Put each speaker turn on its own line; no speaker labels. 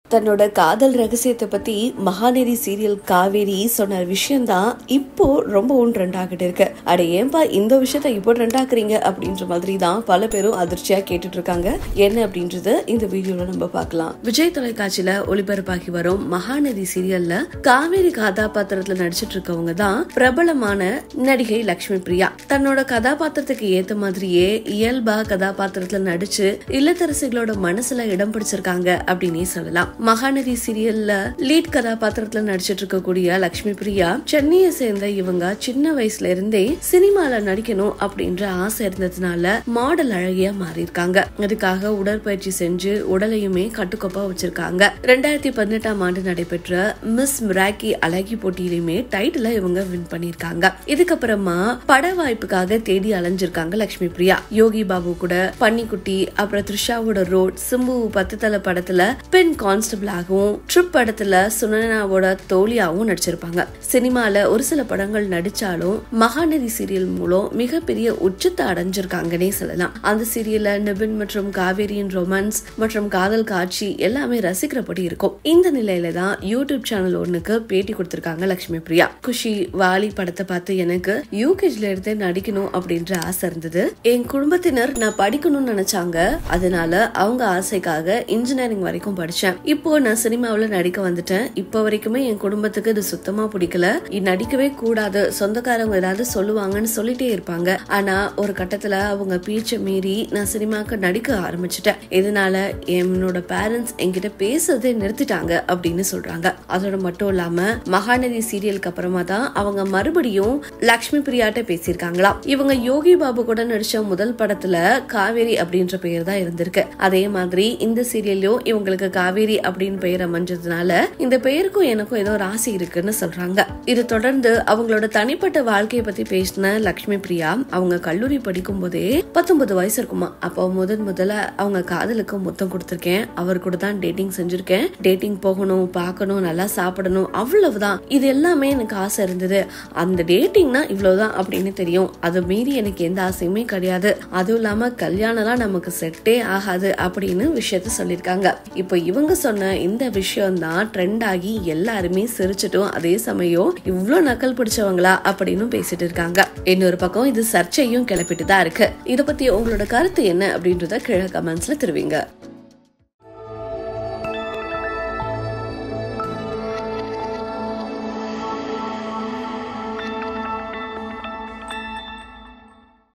தன்னோட காதல் ரகசியத்தை பத்தி மகாநதி சீரியல் காவேரி சொன்ன விஷயம் தான் இப்போ ரொம்ப ட்ரெண்ட் ஆகிட்டு இருக்கு. அட ஏன்பா இந்த விஷயத்த இப்போ ட்ரெண்ட் ஆக்குறீங்க அப்படின்ற மாதிரி தான் பல பேரும் அதிர்ச்சியா கேட்டுட்டு இருக்காங்க. என்ன அப்படின்றது இந்த வீடியோல நம்ம பார்க்கலாம். விஜய் தொலைக்காட்சியில ஒளிபரப்பாகி வரும் மகாநதி சீரியல்ல காவேரி கதாபாத்திரத்துல நடிச்சிட்டு இருக்கவங்க தான் பிரபலமான நடிகை லட்சுமி பிரியா. தன்னோட கதாபாத்திரத்துக்கு ஏத்த மாதிரியே இயல்பா கதாபாத்திரத்துல நடிச்சு இல்லத்தரசிகளோட மனசுல இடம் பிடிச்சிருக்காங்க அப்படின்னே சொல்லலாம். மகாநதி சீரியல்ல லீட் கதாபாத்திரத்துல நடிச்சிட்டு இருக்கக்கூடிய லட்சுமி பிரியா சென்னையை சேர்ந்த இவங்க சின்ன வயசுல இருந்தே சினிமால நடிக்கணும் அப்படின்ற ஆசை இருந்ததுனால மாடல் அழகியா மாறி இருக்காங்க. அதுக்காக உடற்பயிற்சி செஞ்சு உடலையுமே கட்டுக்கோப்பா வச்சிருக்காங்க. 2018ஆம் ஆண்டு நடைபெற்ற மிஸ் மிராக்கி அழகி போட்டியிலுமே டைட்டில இவங்க வின் பண்ணிருக்காங்க. இதுக்கப்புறமா பட வாய்ப்புக்காக தேடி அலைஞ்சிருக்காங்க லட்சுமி பிரியா. யோகி பாபு கூட பன்னிக்குட்டி, அப்புறம் த்ரிஷாவோட ரோட், சிம்பு 10 தல படத்துல பெண் கான்ஸ்டபிள் ஆகவும், ட்ரிப் படத்துல சுனனாவோட தோழியாவும் நடிச்சிருப்பாங்க. சினிமால ஒரு சில படங்கள் நடிச்சாலும் மகாநதி சீரியல் மூலம் மிகப்பெரிய உச்சத்தை அடைஞ்சிருக்காங்கன்னே சொல்லலாம். அந்த சீரியல்ல நிபின் மற்றும் காவேரியின் ரொமான்ஸ் மற்றும் காதல் காட்சி எல்லாமே ரசிக்கிறபடி இருக்கும். இந்த நிலையில தான் யூடியூப் சேனல் ஒண்ணுக்கு பேட்டி கொடுத்திருக்காங்க லட்சுமி பிரியா. குஷி, வாலி படத்தை பார்த்து எனக்கு யூகேஜில இருந்தே நடிக்கணும் அப்படின்ற ஆசை இருந்தது. என் குடும்பத்தினர் நான் படிக்கணும்னு நினைச்சாங்க. அதனால அவங்க ஆசைக்காக இன்ஜினியரிங் வரைக்கும் படிச்சேன். இப்போ நான் சினிமாவில நடிக்க வந்துட்டேன். இப்ப வரைக்குமே என் குடும்பத்துக்கு இது சுத்தமா பிடிக்கல. நடிக்கவே கூடாது, சொந்தக்காரங்க ஏதாவது சொல்லுவாங்கன்னு சொல்லிட்டே இருப்பாங்க. ஆனா ஒரு கட்டத்துல அவங்க பேச்ச மீறி நான் சினிமாக்கு நடிக்க ஆரம்பிச்சுட்டேன். இதனால என்னோட பேரண்ட்ஸ் என்கிட்ட பேசுறதே நிறுத்திட்டாங்க அப்படின்னு சொல்றாங்க. அதோட மட்டும் இல்லாம மகாநதி சீரியலுக்கு அப்புறமா தான் அவங்க மறுபடியும் லட்சுமி பிரியாட்ட பேசியிருக்காங்களாம். இவங்க யோகி பாபு கூட நடிச்ச முதல் படத்துல காவேரி அப்படின்ற பெயர் தான் இருந்திருக்கு. அதே மாதிரி இந்த சீரியல்லையும் இவங்களுக்கு காவேரி அப்படின்னு பெயர் அமைஞ்சதுனால இந்த பெயருக்கும் எனக்கும் ஏதோ ராசி இருக்குன்னு சொல்றாங்க. இது தொடர்ந்து அவங்களோட தனிப்பட்ட வாழ்க்கையை பத்தி பேசின லட்சுமி பிரியா, அவங்க கல்லூரி படிக்கும் போதே 19 வயசு இருக்குமா. அப்போ முதல்ல அவங்க காதலுக்கு முத்தம் கொடுத்திருக்கேன். அவர் கூட தான் டேட்டிங் செஞ்சிருக்கேன். டேட்டிங் போகணும், பார்க்கணும், நல்லா சாப்பிடணும், அவ்வளவுதான். இது எல்லாமே எனக்கு ஆசை இருந்தது. அந்த டேட்டிங்னா இவ்வளவுதான் அப்படின்னு தெரியும். அது மீறி எனக்கு எந்த ஆசையுமே கிடையாது. அதுவும் இல்லாம கல்யாணம்லாம் நமக்கு செட்டே ஆகாது அப்படின்னு விஷயத்த சொல்லிருக்காங்க. இப்போ இவங்க சொன்ன இந்த விஷயம் தான் ட்ரெண்ட் ஆகி எல்லாருமே சிரிச்சிட்டும் அதே சமயம் இவ்வளவு நக்கல் பிடிச்சவங்களா அப்படின்னு பேசிட்டு இருக்காங்க. இன்னொரு பக்கம் இது சர்ச்சையும் கிளப்பிட்டு தான் இருக்கு. இத பத்தி உங்களோட கருத்து என்ன அப்படின்றத கீழே கமெண்ட்ஸ்ல தெரிவிங்க.